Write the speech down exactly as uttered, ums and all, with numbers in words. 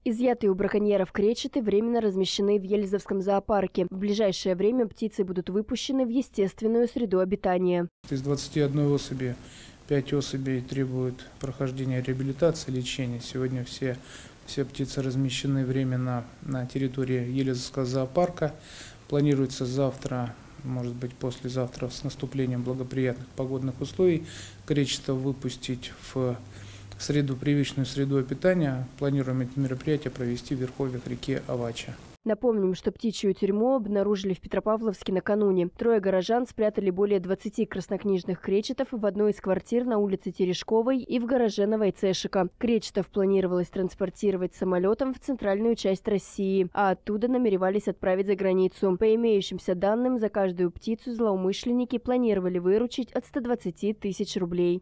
Изъятые у браконьеров кречеты временно размещены в Елизовском зоопарке. В ближайшее время птицы будут выпущены в естественную среду обитания. Из двадцати одной особи пять особей требуют прохождения реабилитации, лечения. Сегодня все, все птицы размещены временно на территории Елизовского зоопарка. Планируется завтра, может быть послезавтра, с наступлением благоприятных погодных условий, кречетов выпустить в среду, привычную среду обитания. Планируем это мероприятие провести в верховьях реки Авача. Напомним, что птичью тюрьму обнаружили в Петропавловске накануне. Трое горожан спрятали более двадцати краснокнижных кречетов в одной из квартир на улице Терешковой и в гараже Новоцешика. Кречетов планировалось транспортировать самолетом в центральную часть России, а оттуда намеревались отправить за границу. По имеющимся данным, за каждую птицу злоумышленники планировали выручить от ста двадцати тысяч рублей.